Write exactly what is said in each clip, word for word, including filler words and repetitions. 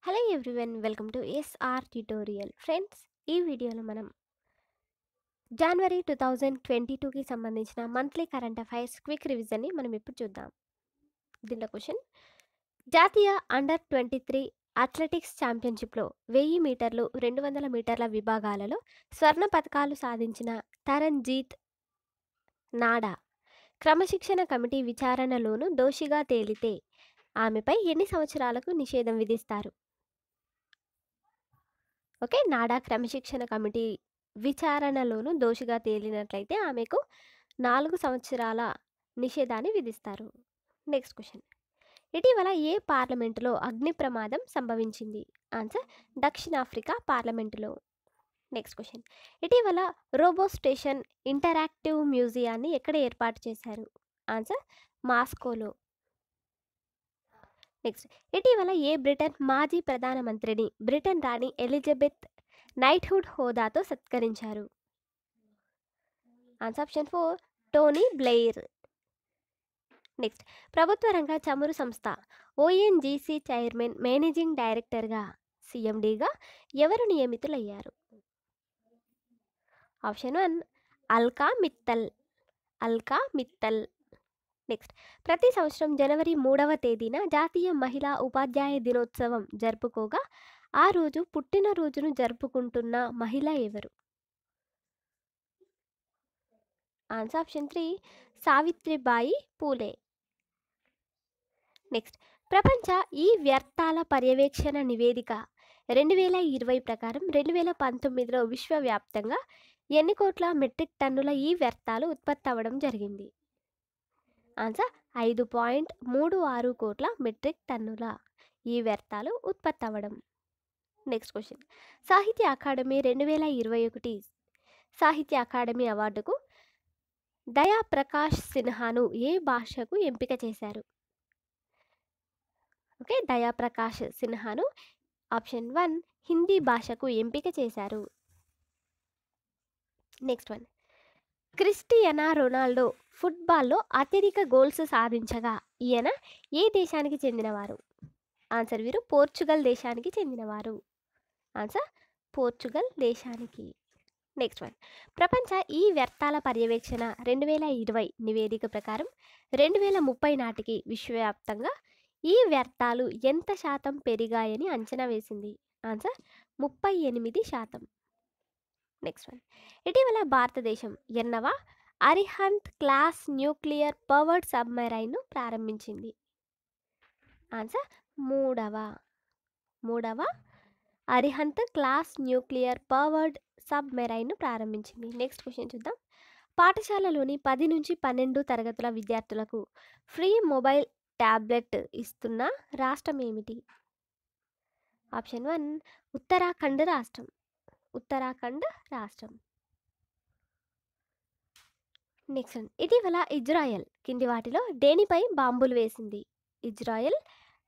Hello everyone, welcome to SR tutorial. Friends, ఈ వీడియోలో మనం జనవరి టూ థౌజండ్ ట్వంటీ టూకి సంబంధించిన మంత్లీ కరెంట్ అఫైర్స్ క్విక్ రివిజన్ని మనం ఇప్పుడు చూద్దాం. దీంట్లో క్వశ్చన్: జాతీయ అండర్ ట్వంటీ త్రీ అథ్లెటిక్స్ ఛాంపియన్షిప్లో వెయ్యి మీటర్లు రెండు వందల మీటర్ల విభాగాలలో స్వర్ణ పథకాలు సాధించిన తరణ్జీత్ నాడా క్రమశిక్షణ కమిటీ విచారణలోనూ దోషిగా తేలితే ఆమెపై ఎన్ని సంవత్సరాలకు నిషేధం విధిస్తారు? ఓకే, నాడా క్రమశిక్షణ కమిటీ విచారణలోనూ దోషిగా తేలినట్లయితే ఆమెకు నాలుగు సంవత్సరాల నిషేధాన్ని విధిస్తారు. నెక్స్ట్ క్వశ్చన్: ఇటీవల ఏ పార్లమెంటులో అగ్ని ప్రమాదం సంభవించింది? ఆన్సర్: దక్షిణాఫ్రికా పార్లమెంటులో. నెక్స్ట్ క్వశ్చన్: ఇటీవల రోబో స్టేషన్ ఇంటరాక్టివ్ మ్యూజియాన్ని ఎక్కడ ఏర్పాటు చేశారు? ఆన్సర్: మాస్కోలో. నెక్స్ట్: ఇటీవల ఏ బ్రిటన్ మాజీ ప్రధానమంత్రిని బ్రిటన్ రాణి ఎలిజబెత్ నైట్హుడ్ హోదాతో సత్కరించారు? Answer option four, Tony Blair. Next: ప్రభుత్వ రంగ చమురు సంస్థ ఓఎన్జీసీ చైర్మన్ మేనేజింగ్ డైరెక్టర్గా సిఎండిగా ఎవరు నియమితులయ్యారు? Option one, Alka Mittal. Alka Mittal. Next: ప్రతి సంవత్సరం జనవరి మూడవ తేదీన జాతీయ మహిళా ఉపాధ్యాయ దినోత్సవం జరుపుకోగా ఆ రోజు పుట్టినరోజును జరుపుకుంటున్న మహిళ ఎవరు? Answer option three, Savitribai Phule. Next: ప్రపంచ ఈ వ్యర్థాల పర్యవేక్షణ నివేదిక రెండు వేల ఇరవై ప్రకారం రెండు వేల పంతొమ్మిదిలో విశ్వవ్యాప్తంగా ఎన్ని కోట్ల మెట్రిక్ టన్నుల ఈ వ్యర్థాలు ఉత్పత్తి అవ్వడం జరిగింది? ఆన్సర్: ఐదు పాయింట్ మూడు ఆరు కోట్ల మెట్రిక్ టన్నుల ఈ వ్యర్థాలు ఉత్పత్తి అవ్వడం. నెక్స్ట్ క్వశ్చన్: సాహిత్య అకాడమీ రెండు వేల ఇరవై ఒకటి సాహిత్య అకాడమీ అవార్డుకు దయా ప్రకాష్ సిన్హాను ఏ భాషకు ఎంపిక చేశారు? ఓకే, దయా ప్రకాష్ సిన్హాను ఆప్షన్ వన్, హిందీ భాషకు ఎంపిక చేశారు. నెక్స్ట్ వన్: క్రిస్టియానో రొనాల్డో ఫుట్బాల్లో అత్యధిక గోల్స్ సాధించగా ఈయన ఏ దేశానికి చెందినవారు? ఆన్సర్: వీరు పోర్చుగల్ దేశానికి చెందినవారు. ఆన్సర్: పోర్చుగల్ దేశానికి. నెక్స్ట్ వన్: ప్రపంచ ఈ వ్యర్థాల పర్యవేక్షణ రెండు వేల ఇరవై నివేదిక ప్రకారం రెండు వేల ముప్పై నాటికి విశ్వవ్యాప్తంగా ఈ వ్యర్థాలు ఎంత శాతం పెరిగాయని అంచనా వేసింది? ఆన్సర్: ముప్పై ఎనిమిది శాతం. నెక్స్ట్ వన్: ఇటీవల భారతదేశం ఎన్నవ అరిహంత్ క్లాస్ న్యూక్లియర్ పవర్డ్ సబ్మెరైన్ను ప్రారంభించింది? ఆన్సర్: మూడవ మూడవ అరిహంత్ క్లాస్ న్యూక్లియర్ పవర్డ్ సబ్మెరైన్ను ప్రారంభించింది. నెక్స్ట్ క్వశ్చన్ చూద్దాం. పాఠశాలలోని పది నుంచి పన్నెండు తరగతుల విద్యార్థులకు ఫ్రీ మొబైల్ ట్యాబ్లెట్ ఇస్తున్న రాష్ట్రం ఏమిటి? ఆప్షన్ వన్, ఉత్తరాఖండ్ రాష్ట్రం. ఉత్తరాఖండ్ రాష్ట్రం. నెక్స్ట్ వన్: ఇటీవల ఇజ్రాయెల్ కింది వాటిలో దేనిపై బాంబులు వేసింది? ఇజ్రాయెల్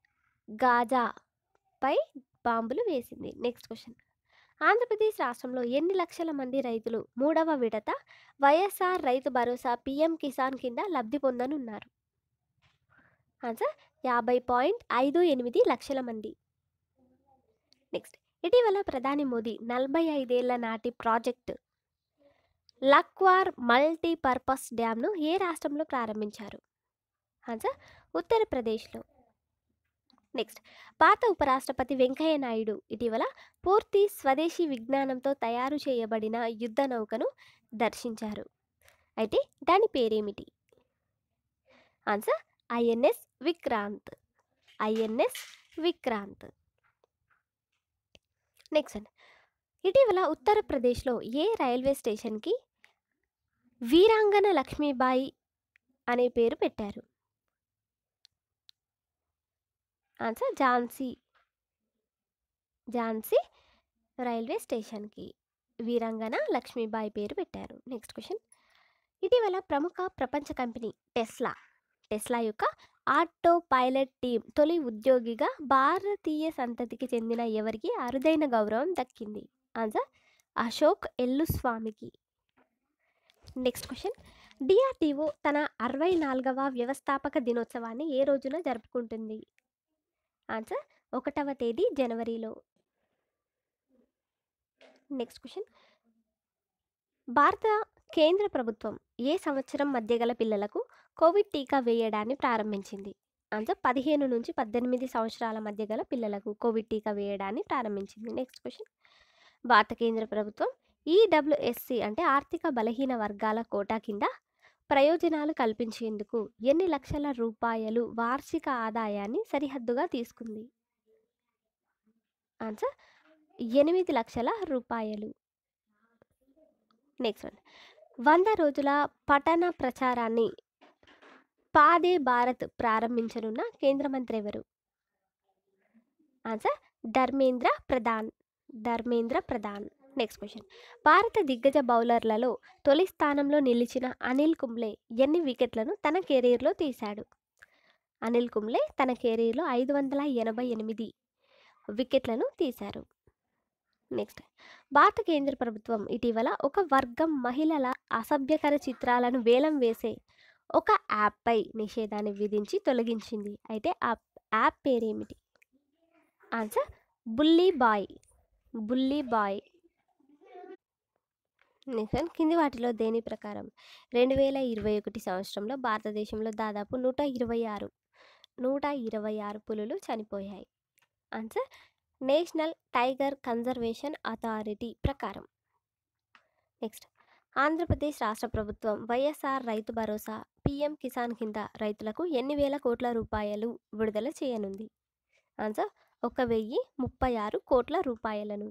గాజాపై బాంబులు వేసింది. నెక్స్ట్ క్వశ్చన్: ఆంధ్రప్రదేశ్ రాష్ట్రంలో ఎన్ని లక్షల మంది రైతులు మూడవ విడత వైఎస్ఆర్ రైతు భరోసా పీఎం కిసాన్ కింద లబ్ధి పొందనున్నారు? ఆన్సర్: యాభై పాయింట్ ఐదు ఎనిమిది లక్షల మంది. నెక్స్ట్: ఇటీవల ప్రధాని మోదీ నలభై ఐదేళ్ల నాటి ప్రాజెక్టు లక్వార్ మల్టీపర్పస్ డ్యామ్ను ఏ రాష్ట్రంలో ప్రారంభించారు? ఆన్సర్: ఉత్తరప్రదేశ్లో. నెక్స్ట్: భారత ఉపరాష్ట్రపతి వెంకయ్య నాయుడు ఇటీవల పూర్తి స్వదేశీ విజ్ఞానంతో తయారు చేయబడిన యుద్ధ నౌకను దర్శించారు. అయితే దాని పేరేమిటి? Answer: INS Vikrant. INS Vikrant. Next: ఇటీవల ఉత్తరప్రదేశ్లో ఏ రైల్వే స్టేషన్కి వీరాంగన లక్ష్మీబాయి అనే పేరు పెట్టారు? ఆన్సర్: ఝాన్సీ. ఝాన్సీ రైల్వే స్టేషన్కి వీరాంగన లక్ష్మీబాయి పేరు పెట్టారు. నెక్స్ట్ క్వశ్చన్: ఇటీవల ప్రముఖ ప్రపంచ కంపెనీ టెస్లా టెస్లా యొక్క ఆటో పైలట్ టీం తొలి ఉద్యోగిగా భారతీయ సంతతికి చెందిన ఎవరికి అరుదైన గౌరవం దక్కింది? ఆన్సర్: అశోక్ ఎల్లుస్వామికి. నెక్స్ట్ క్వశ్చన్: డిఆర్డిఓ తన అరవై నాలుగవ వ్యవస్థాపక దినోత్సవాన్ని ఏ రోజున జరుపుకుంటుంది? ఆన్సర్: ఒకటవ తేదీ జనవరిలో. Next question. భారత కేంద్ర ప్రభుత్వం ఏ సంవత్సరం మధ్య గల పిల్లలకు కోవిడ్ టీకా వేయడాన్ని ప్రారంభించింది? ఆన్సర్ పదిహేను నుంచి పద్దెనిమిది సంవత్సరాల మధ్య గల పిల్లలకు కోవిడ్ టీకా వేయడాన్ని ప్రారంభించింది. Next question. భారత కేంద్ర ప్రభుత్వం ఈడబ్ల్యూఎస్సి అంటే ఆర్థిక బలహీన వర్గాల కోటా కింద ప్రయోజనాలు కల్పించేందుకు ఎన్ని లక్షల రూపాయలు వార్షిక ఆదాయాన్ని సరిహద్దుగా తీసుకుంది? ఆన్సర్ ఎనిమిది లక్షల రూపాయలు. Next one. వంద రోజుల పఠన ప్రచారాన్ని పాదే భారత్ ప్రారంభించనున్న కేంద్ర మంత్రి ఎవరు? Answer Dharmendra Pradhan. Dharmendra Pradhan. Next question. భారత దిగ్గజ బౌలర్లలో తొలి స్థానంలో నిలిచిన అనిల్ కుంబ్లే ఎన్ని వికెట్లను తన కెరీర్లో తీశాడు? అనిల్ కుంబ్లే తన కెరీర్లో ఐదు వందల ఎనభై ఎనిమిది వికెట్లను తీశారు. నెక్స్ట్. భారత కేంద్ర ప్రభుత్వం ఇటీవల ఒక వర్గం మహిళల అసభ్యకర చిత్రాలను వేలం వేసే ఒక యాప్పై నిషేధాన్ని విధించి తొలగించింది. అయితే ఆ యాప్ పేరేమిటి? ఆన్సర్ బుల్లీ బాయ్. బుల్లీ బాయ్. నెక్స్ట్. కింది వాటిలో దేని ప్రకారం రెండు వేల ఇరవై ఒకటి సంవత్సరంలో భారతదేశంలో దాదాపు నూట ఇరవై ఆరు నూట ఇరవై ఆరు పులులు చనిపోయాయి? Answer National Tiger Conservation Authority ప్రకారం. నెక్స్ట్. ఆంధ్రప్రదేశ్ రాష్ట్ర ప్రభుత్వం వైఎస్ఆర్ రైతు భరోసా పీఎం కిసాన్ కింద రైతులకు ఎన్ని వేల కోట్ల రూపాయలు విడుదల చేయనుంది? ఆన్సర్ ఒక వెయ్యి ముప్పై ఆరు కోట్ల రూపాయలను.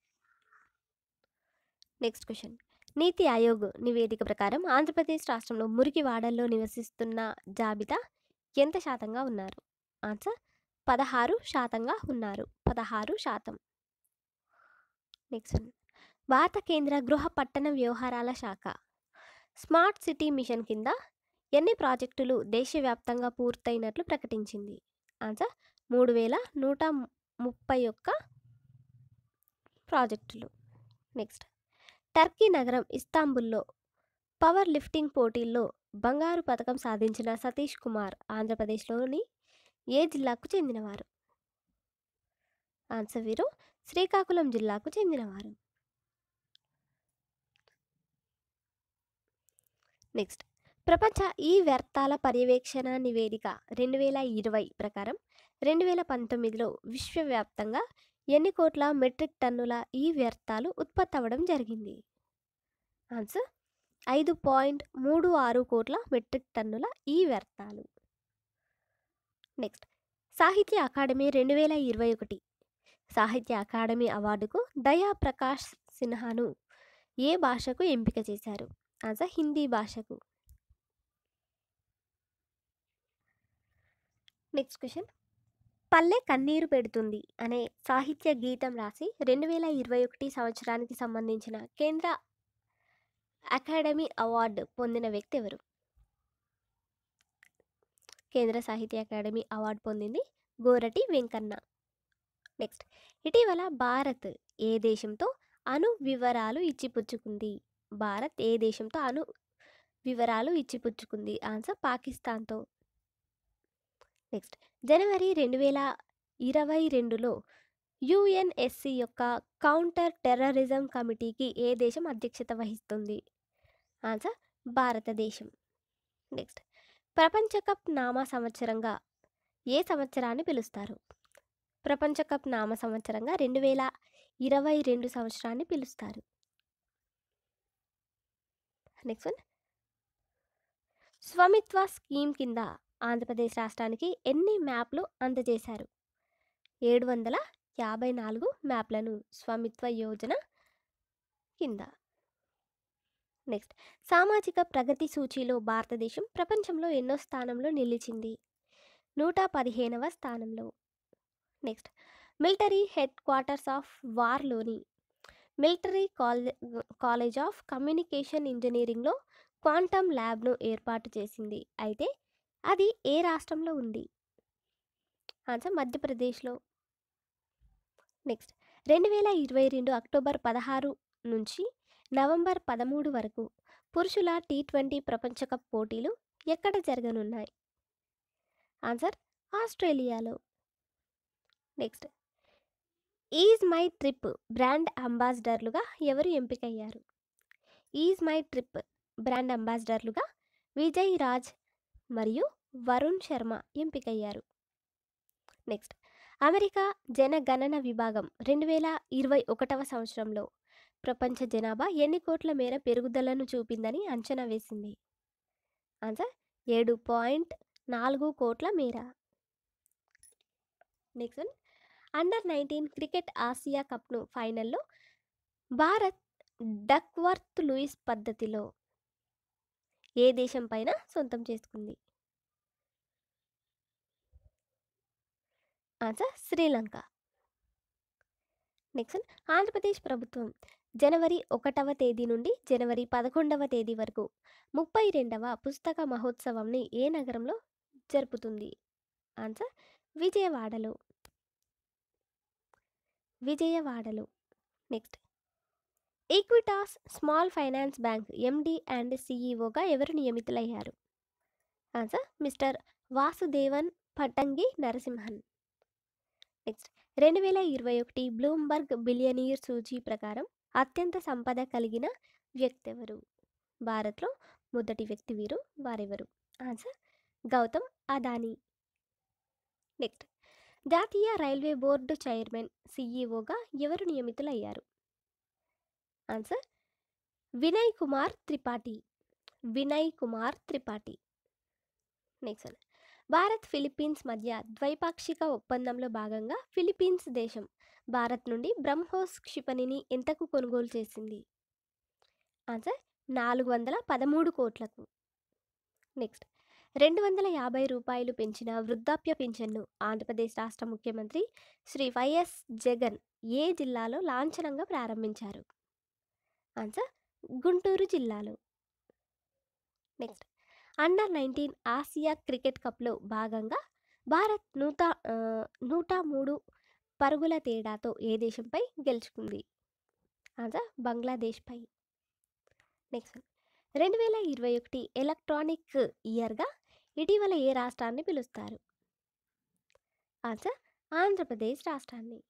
Next question. నీతి ఆయోగ్ నివేదిక ప్రకారం ఆంధ్రప్రదేశ్ రాష్ట్రంలో మురికి వాడల్లో నివసిస్తున్న జాబితా ఎంత శాతంగా ఉన్నారు? ఆన్సర్ పదహారు శాతంగా ఉన్నారు. పదహారు శాతం. నెక్స్ట్. భారత కేంద్ర గృహ పట్టణ వ్యవహారాల శాఖ స్మార్ట్ సిటీ మిషన్ కింద ఎన్ని ప్రాజెక్టులు దేశవ్యాప్తంగా పూర్తయినట్లు ప్రకటించింది? ఆన్సర్ మూడు వేల నూట ముప్పై ఒక్క ప్రాజెక్టులు. నెక్స్ట్. టర్కీ నగరం ఇస్తాంబుల్లో పవర్ లిఫ్టింగ్ పోటీల్లో బంగారు పథకం సాధించిన సతీష్ కుమార్ ఆంధ్రప్రదేశ్లోని ఏ జిల్లాకు చెందినవారు? ఆన్సర్ వీరు శ్రీకాకుళం జిల్లాకు చెందినవారు. నెక్స్ట్. ప్రపంచ ఈ వ్యర్థాల పర్యవేక్షణ నివేదిక రెండు వేల ఇరవై ప్రకారం రెండు వేల పంతొమ్మిదిలో విశ్వవ్యాప్తంగా ఎన్ని కోట్ల మెట్రిక్ టన్నుల ఈ వ్యర్థాలు ఉత్పత్తి అవ్వడం జరిగింది? ఆన్సర్ ఐదు పాయింట్ మూడు ఆరు కోట్ల మెట్రిక్ టన్నుల ఈ వ్యర్థాలు. నెక్స్ట్. సాహిత్య అకాడమీ రెండు వేల ఇరవై ఒకటి సాహిత్య అకాడమీ అవార్డుకు దయా ప్రకాష్ సిన్హాను ఏ భాషకు ఎంపిక చేశారు? ఆన్సర్ హిందీ భాషకు. Next question. పల్లె కన్నీరు పెడుతుంది అనే సాహిత్య గీతం రాసి రెండు వేల ఇరవై ఒకటి సంవత్సరానికి సంబంధించిన కేంద్ర అకాడమీ అవార్డు పొందిన వ్యక్తి ఎవరు? కేంద్ర సాహిత్య అకాడమీ అవార్డు పొందింది గోరటి వెంకన్న. నెక్స్ట్. ఇటీవల భారత్ ఏ దేశంతో అణు వివరాలు ఇచ్చిపుచ్చుకుంది? భారత్ ఏ దేశంతో అణు వివరాలు ఇచ్చిపుచ్చుకుంది? ఆన్సర్ పాకిస్తాన్తో. నెక్స్ట్. జనవరి రెండు వేల ఇరవై రెండులో యుఎన్ఎస్సి యొక్క కౌంటర్ టెర్రరిజం కమిటీకి ఏ దేశం అధ్యక్షత వహిస్తుంది? ఆన్సర్ భారతదేశం. నెక్స్ట్. ప్రపంచ కప్ నామ సంవత్సరంగా ఏ సంవత్సరాన్ని పిలుస్తారు? ప్రపంచ కప్ నామ సంవత్సరంగా రెండు వేల ఇరవై రెండు సంవత్సరాన్ని పిలుస్తారు. Next one. స్వామిత్వ స్కీమ్ కింద ఆంధ్రప్రదేశ్ రాష్ట్రానికి ఎన్ని మ్యాప్లు అందజేశారు? ఏడు వందల యాభై నాలుగు మ్యాప్లను స్వామిత్వ యోజన కింద. నెక్స్ట్. సామాజిక ప్రగతి సూచీలో భారతదేశం ప్రపంచంలో ఎన్నో స్థానంలో నిలిచింది? నూట పదిహేనవ స్థానంలో. Next. Military headquarters of వార్లోని మిలిటరీ కాలే కాలేజ్ ఆఫ్ కమ్యూనికేషన్ ఇంజనీరింగ్లో క్వాంటమ్ ల్యాబ్ను ఏర్పాటు చేసింది. అయితే అది ఏ రాష్ట్రంలో ఉంది? ఆన్సర్ మధ్యప్రదేశ్లో. నెక్స్ట్. రెండు వేల ఇరవై రెండు అక్టోబర్ పదహారు నుంచి నవంబర్ పదమూడు వరకు పురుషుల టీ ట్వంటీ ప్రపంచ కప్ పోటీలు ఎక్కడ జరగనున్నాయి? ఆన్సర్ ఆస్ట్రేలియాలో. Next, EaseMyTrip brand అంబాసిడర్లుగా ఎవరు ఎంపికయ్యారు? ఈజ్ మై ట్రిప్ బ్రాండ్ అంబాసిడర్లుగా విజయ్ రాజ్ మరియు వరుణ్ శర్మ ఎంపికయ్యారు. నెక్స్ట్, అమెరికా జనగణన విభాగం రెండు వేల ఇరవై ఒకటవ సంవత్సరంలో ప్రపంచ జనాభా ఎన్ని కోట్ల మేర పెరుగుదలను చూపిందని అంచనా వేసింది? ఆన్సర్ ఏడు పాయింట్ నాలుగు కోట్ల మేర. Next one, under nineteen cricket Asia కప్ను ఫైనల్లో భారత్ డక్వర్త్ లూయిస్ పద్ధతిలో ఏ దేశం పైన సొంతం చేసుకుంది? Answer Sri Lanka. Next one, Andhra Pradesh ప్రభుత్వం జనవరి ఒకటవ తేదీ నుండి జనవరి పదకొండవ తేదీ వరకు ముప్పై రెండవ పుస్తక మహోత్సవంని ఏ నగరంలో జరుపుతుంది? ఆన్సర్ విజయవాడలో. విజయవాడలో. Next, Equitas small finance bank MD and సిఈఓగా ఎవరు నియమితులయ్యారు? Answer mister Vasudevan Patangi Narasimhan. Next, రెండు వేల ఇరవై ఒకటి బ్లూంబర్గ్ బిలియనీర్ సూచీ ప్రకారం అత్యంత సంపద కలిగిన వ్యక్తి ఎవరు? భారత్లో మొదటి వ్యక్తి వీరు, వారెవరు? ఆన్సర్ గౌతమ్ అదానీ. నెక్స్ట్, జాతీయ రైల్వే బోర్డు చైర్మన్ సిఈఓగా ఎవరు నియమితులయ్యారు? Answer Vinay Kumar Tripathi. Vinay Kumar Tripathi. Next one, Bharat Philippines మధ్య ద్వైపాక్షిక ఒప్పందంలో భాగంగా ఫిలిప్పీన్స్ దేశం భారత్ నుండి బ్రహ్మోస్ క్షిపణిని ఎంతకు కొనుగోలు చేసింది? ఆన్సర్ నాలుగు వందల పదమూడు కోట్లకు. నెక్స్ట్, రెండు వందల యాభై రూపాయలు పెంచిన వృద్ధాప్య పింఛన్ను ఆంధ్రప్రదేశ్ రాష్ట్ర ముఖ్యమంత్రి శ్రీ వైఎస్ జగన్ ఏ జిల్లాలో లాంఛనంగా ప్రారంభించారు? ఆన్సర్ గుంటూరు జిల్లాలో. Next, under nineteen Asia cricket కప్లో భాగంగా భారత్ నూట ఆ, నూట మూడు పరుగుల తేడాతో ఏ దేశంపై గెలుచుకుంది? ఆన్సర్ బంగ్లాదేశ్పై. నెక్స్ట్, రెండు వేల ఇరవై ఒకటి ఎలక్ట్రానిక్ ఇయర్గా ఇటీవల ఏ రాష్ట్రాన్ని పిలుస్తారు? ఆన్సర్ ఆంధ్రప్రదేశ్ రాష్ట్రాన్ని.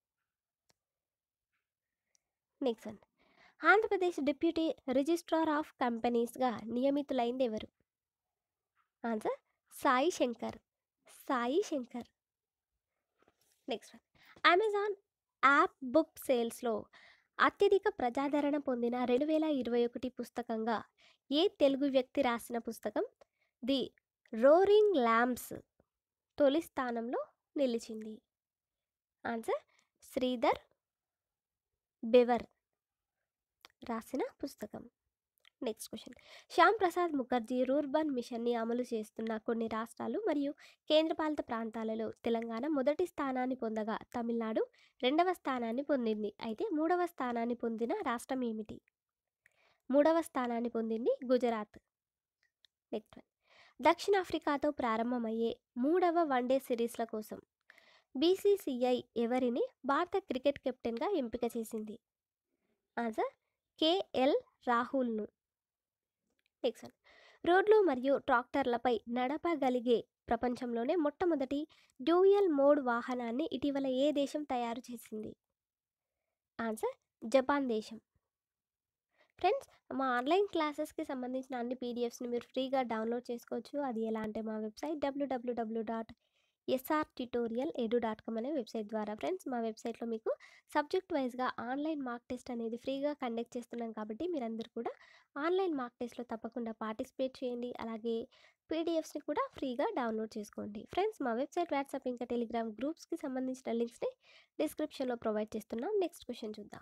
Next one, Andhra Pradesh deputy registrar of కంపెనీస్గా నియమితులైంది ఎవరు? Answer Sai Shankar. Sai Shankar. Next one, Amazon app book సేల్స్లో అత్యధిక ప్రజాదరణ పొందిన రెండు వేల ఇరవై ఒకటి పుస్తకంగా ఏ తెలుగు వ్యక్తి రాసిన పుస్తకం ది రోరింగ్ ల్యాంప్స్ తొలి స్థానంలో నిలిచింది? ఆన్సర్ శ్రీధర్ బెవర్ రాసిన పుస్తకం. Next question, Shyam Prasad Mukherjee rurban మిషన్ని అమలు చేస్తున్న కొన్ని రాష్ట్రాలు మరియు కేంద్రపాలిత ప్రాంతాలలో తెలంగాణ మొదటి స్థానాన్ని పొందగా తమిళనాడు రెండవ స్థానాన్ని పొందింది. అయితే మూడవ స్థానాన్ని పొందిన రాష్ట్రం ఏమిటి? మూడవ స్థానాన్ని పొందింది గుజరాత్. నెక్స్ట్ వన్, దక్షిణాఫ్రికాతో ప్రారంభమయ్యే మూడవ వన్డే సిరీస్ల కోసం బీసీసీఐ ఎవరిని భారత క్రికెట్ కెప్టెన్గా ఎంపిక చేసింది? ఆన్సర్ కేఎల్ రాహుల్ను. నెక్స్ట్ వన్, రోడ్లు మరియు ట్రాక్టర్లపై నడపగలిగే ప్రపంచంలోనే మొట్టమొదటి డ్యూయల్ మోడ్ వాహనాన్ని ఇటీవల ఏ దేశం తయారు చేసింది? ఆన్సర్ జపాన్ దేశం. ఫ్రెండ్స్, మా ఆన్లైన్ క్లాసెస్కి సంబంధించిన అన్ని పీడిఎఫ్స్ని మీరు ఫ్రీగా డౌన్లోడ్ చేసుకోవచ్చు. అది ఎలా అంటే మా వెబ్సైట్ డబ్ల్యూడబ్ల్యూడబ్ల్యూ dot SR tutorial edu dot com అనే వెబ్సైట్ ద్వారా. ఫ్రెండ్స్, మా వెబ్సైట్లో మీకు సబ్జెక్ట్ వైజ్గా ఆన్లైన్ మార్క్ టెస్ట్ అనేది ఫ్రీగా కండక్ట్ చేస్తున్నాం కాబట్టి మీరందరూ కూడా ఆన్లైన్ మార్క్ టెస్ట్లో తప్పకుండా పార్టిసిపేట్ చేయండి. అలాగే పీడిఎఫ్స్ని కూడా ఫ్రీగా డౌన్లోడ్ చేసుకోండి. ఫ్రెండ్స్, మా వెబ్సైట్, వాట్సాప్ ఇంకా టెలిగ్రామ్ గ్రూప్స్కి సంబంధించిన లింక్స్ని డిస్క్రిప్షన్లో ప్రొవైడ్ చేస్తున్నాం. నెక్స్ట్ క్వశ్చన్ చూద్దాం.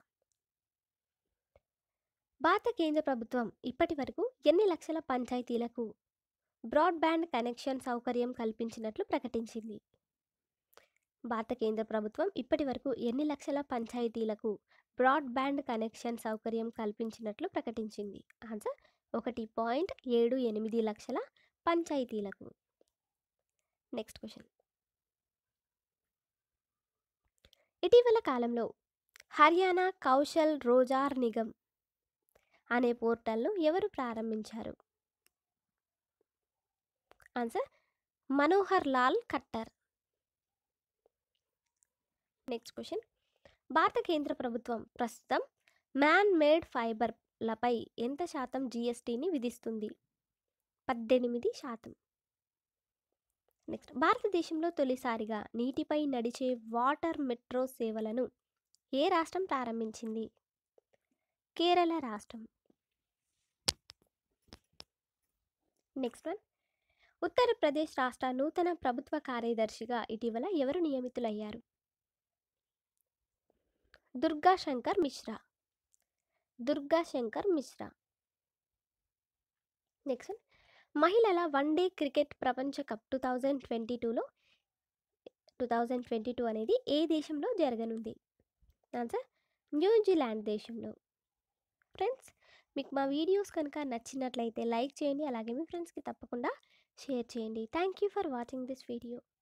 భారత కేంద్ర ప్రభుత్వం ఇప్పటి వరకు ఎన్ని లక్షల పంచాయతీలకు బ్రాడ్బ్యాండ్ కనెక్షన్ సౌకర్యం కల్పించినట్లు ప్రకటించింది? భారత కేంద్ర ప్రభుత్వం ఇప్పటి వరకు ఎన్ని లక్షల పంచాయతీలకు బ్రాడ్బ్యాండ్ కనెక్షన్ సౌకర్యం కల్పించినట్లు ప్రకటించింది? ఆన్సర్ ఒకటి పాయింట్ ఏడు ఎనిమిది లక్షల పంచాయతీలకు. నెక్స్ట్ క్వశ్చన్, ఇటీవల కాలంలో హర్యానా కౌశల్ రోజార్ నిగమ్ అనే పోర్టల్ను ఎవరు ప్రారంభించారు? Answer Manohar Lal Khattar. Next question, భారత కేంద్ర ప్రభుత్వం ప్రస్తుతం మ్యాన్ మేడ్ ఫైబర్లపై ఎంత శాతం జీఎస్టీని విధిస్తుంది? పద్దెనిమిది శాతం. నెక్స్ట్, భారతదేశంలో తొలిసారిగా నీటిపై నడిచే వాటర్ మెట్రో సేవలను ఏ రాష్ట్రం ప్రారంభించింది? కేరళ రాష్ట్రం. నెక్స్ట్ వన్, ఉత్తరప్రదేశ్ రాష్ట్ర నూతన ప్రభుత్వ కార్యదర్శిగా ఇటీవల ఎవరు నియమితులయ్యారు? దుర్గా శంకర్ మిశ్రా. దుర్గా శంకర్ మిశ్రా. నెక్స్ట్ వన్, మహిళల వన్డే క్రికెట్ ప్రపంచ కప్ టూ థౌజండ్ ట్వంటీ టూలో టూ థౌజండ్ ట్వంటీ టూ అనేది ఏ దేశంలో జరగనుంది? ఆన్సర్ న్యూజిలాండ్ దేశంలో. ఫ్రెండ్స్, మీకు మా వీడియోస్ కనుక నచ్చినట్లయితే లైక్ చేయండి, అలాగే మీ ఫ్రెండ్స్కి తప్పకుండా షేర్ చేయండి. Thank you for watching this video.